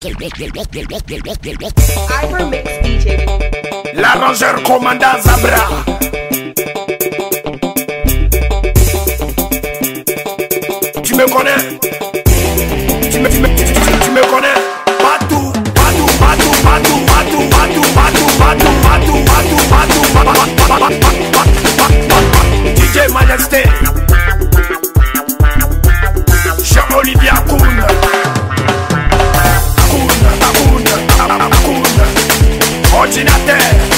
Mix DJ. L'arrangeur commandant Zabra. Tu me connais? Tu me connais? Patou, patou, patou, patou, patou, patou, patou, patou, patou, patou, patou, DJ Majesté. Jean-Olivier Akoun. Ordinateur.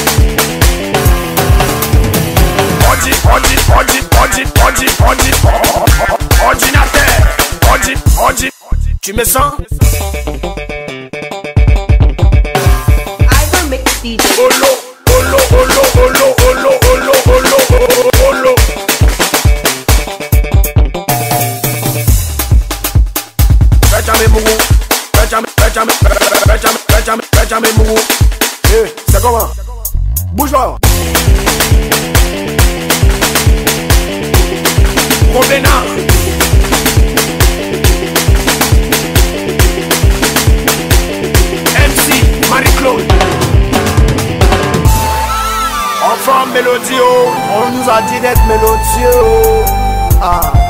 Ordinateur. Tu me sens? Mix DJ. Olo, olo, olo, olo, olo, olo, olo, olo. Benjamin Mourou. C'est comment? Bouge-toi. Provenant. MC Marie-Claude. Enfant mélodieux. On nous a dit d'être mélodieux. Ah.